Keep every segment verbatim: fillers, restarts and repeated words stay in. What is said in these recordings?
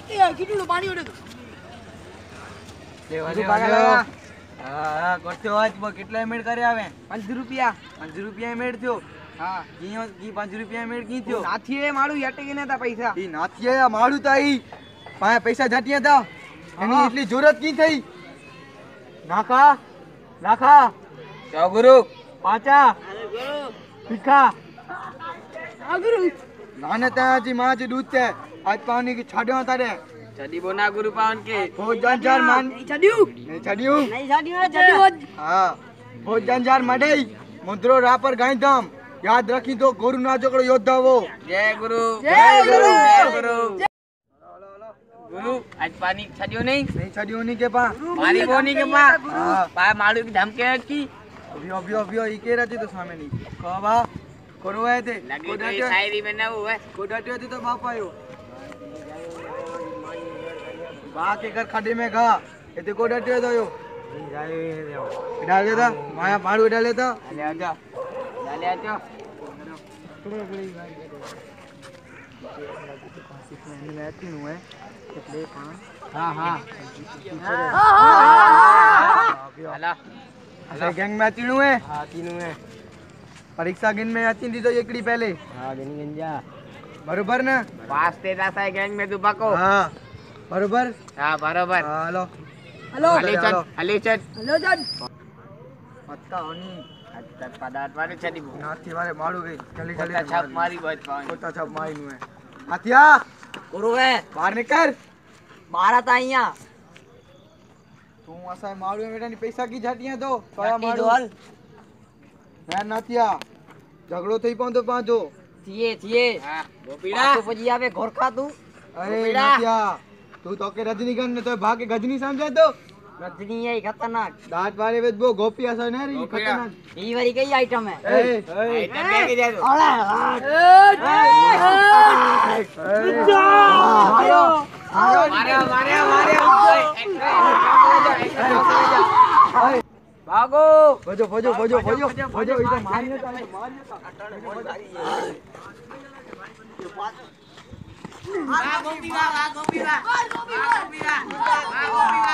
એ કીટું પાણી ઓડે દેવા દેવા હા કરતો આજ બો કેટલા મેડ કરે આવે પાંચ રૂપિયા પાંચ રૂપિયા મેડ થયો હા કીયો કી પાંચ રૂપિયા મેડ કી થયો નાથી એ મારું યટે કે નતા પૈસા ઈ નાથી એ મારું તો ઈ પાય પૈસા જાટિયા તા એની એટલી જરૂરત કી થઈ નાખા નાખા ચા ગુરુ પાંચા અરે ગુરુ ભીખા આ ગુરુ નાને તાજી માં જે દૂધ છે આજ પાણી की छाड़ियो तारे छड़ी बोना गुरु पावन के बहुत जंजार मान નહીં છડ્યું नहीं छाड़ियो નહીં છડ્યું છડ્યું हां बहुत जंजार मडई मुद्रो रा पर गाय धाम याद रखी तो गुरु ना जोकड़ो योद्धा वो जय गुरु जय गुरु जय गुरु गुरु आज पानी छड़ियो नहीं नहीं छाड़ियो नहीं के पा मारी बोनी के पा पा मालू की धमके की अभियो अभियो अभियो ई के रहती तो सामने नहीं कबा करो है ते लगे तो ये शायरी में ना हुआ कोडाटियो थी तो बाप आयो बा के घर खड्डे में गा ये ते कोडाटियो तो यो डाल देता माया मारू डाल देता ले आजा ले आजा हां हां हला अच्छा गैंग में तीनों है हां तीनों है परीक्षा गिन में आती थी तो एकड़ी पहले हां गनी गंजा बरोबर ना पास ते जाता है गैंग में दुबाको हां बरोबर हां बरोबर हेलो हेलो हली चल हली चल हेलो जन पत्ता होनी अच्छा पदार्थ वाले छड़ी बो नाथी वाले मारू गई जल्दी जल्दी कोटा छाप मारी बहुत पावन कोटा छाप मारी नु है हाथिया गुरु है बाहर निकल मारा था અહીંયા तू असा मारू बेटा ની पैसा की जाटियां दो तोया જાટી मारू દો હાલ मैं नाथिया झगड़ो થઈ પાઉં તો પાજો થીએ થીએ हां गोपीड़ा પાછો પછી આવે ઘોરખા તું अरे नाथिया तू तो के रजनीकांत ने तो भाग के गजनी समझे तो રજની એ ખતરનાક दांत वाले वेद वो गोपी असा नहीं रही गोपिया। खतरनाक ઈ વાળી કઈ આઈટમ હે ए आइटम लेके जा दो અરે मारे मारे मारे भागो भजो भजो भजो भजो भजो इधर मारने का मारने का वाह गोपीड़ा वाह गोपीड़ा वाह गोपीड़ा वाह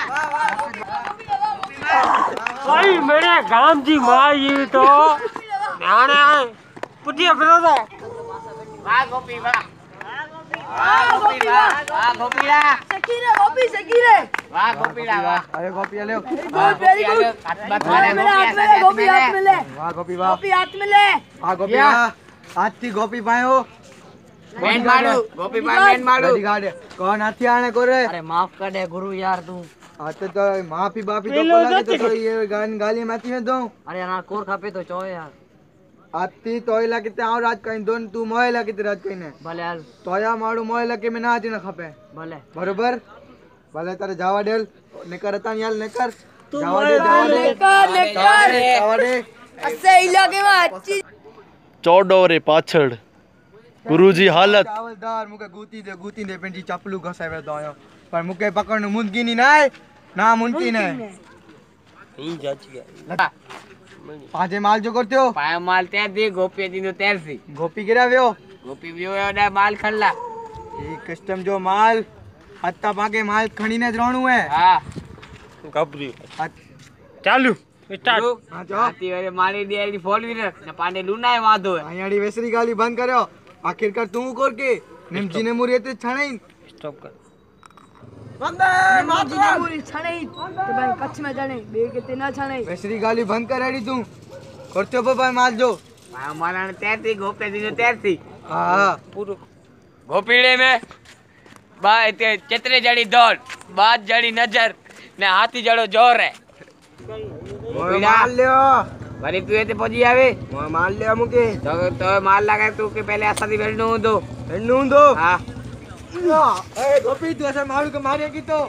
गोपीड़ा भाई मेरे गांव जी माँ ये तो न्याणे पुतिया फिरो तो वाह गोपी वाह वाह गोपी वाह वाह गोपीड़ा સકીરે ગોપી સકીરે वाह गोपीड़ा वाह अरे गोपी ले वाह गोपी आगे हाथ मत मारे गोपी ऐसा ગોપી હાથ में ले वाह गोपी वाह ગોપी हाथ में ले वाह गोपी वाह आज की गोपी पायो मैन मारू गोपी भाई मैन मारू गाड़ी गाड़ी कौन हाथी आने को रे अरे माफ कर दे गुरु यार तू आते तो माफी बाफी तो बोला के तो, तो ये गान गाली माती में दो अरे ना कोर खापे तो चो यार आती तोयला किते आव राज कहीं दोन तू मोयला किते राज कहीं ने भले हाल तोया मारू मोयला के में ना आज न खपे भले बरोबर भले तारे जावा डेल निकर ता याल निकर जावा दे जावा दे निकर निकर जावा दे असे इलाके में अच्छी चौडोरे पाछड़ गुरुजी हालत चावलदार मुके गुती दे गुती दे पेंजी चपलू घसावे दयो पर मुके पकड़नु मुंदगी नी नाय ना मुंदगी ने ई जाच गया पाजे माल जो करते हो पाए माल तैर दे गोपी दी तो तैर सी गोपी गिरा व्यो गोपी व्यो है माल खल्ला ई कस्टम जो माल हत्ता पाके माल खणी ने रहणु है हां कबरी चालू स्टार्ट हां जो आती वाले मारी दे दी फोर व्हीलर ने पांडे लूना है वादो है आयाड़ी वेसरी गाली बंद करो आखिरकार तू कोर के निमजी ने मुरी ते छणई स्टॉप कर बंदे माजी ने पूरी छणे तो भाई कच्छ में जाने बे के ते ना छणे वेसरी गाली बंद कराड़ी तू करते हो बाबा माल जो पाए माला ने तैर सी गोपी दी तो तैर सी हां पूरो गोपीड़े में बा ते चित्रे जड़ी दौड़ बात जड़ी नजर ने हाथी जड़ो जोर है ओए माल लियो वरी तू एते पहुंची आवे ओए माल लियो मुके तो तो माल लगा तू के पहले ऐसा दी बेलनो दो हेनु दो हां ए गोपी तू ऐसे मारू के मारेगी तो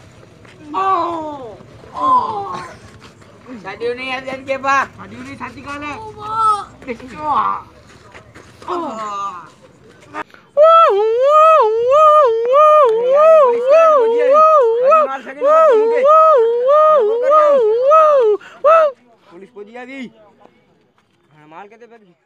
शादी नहीं है जन के पा हड्डी नहीं छाती का ले पुलिस को दिया दी माल कहते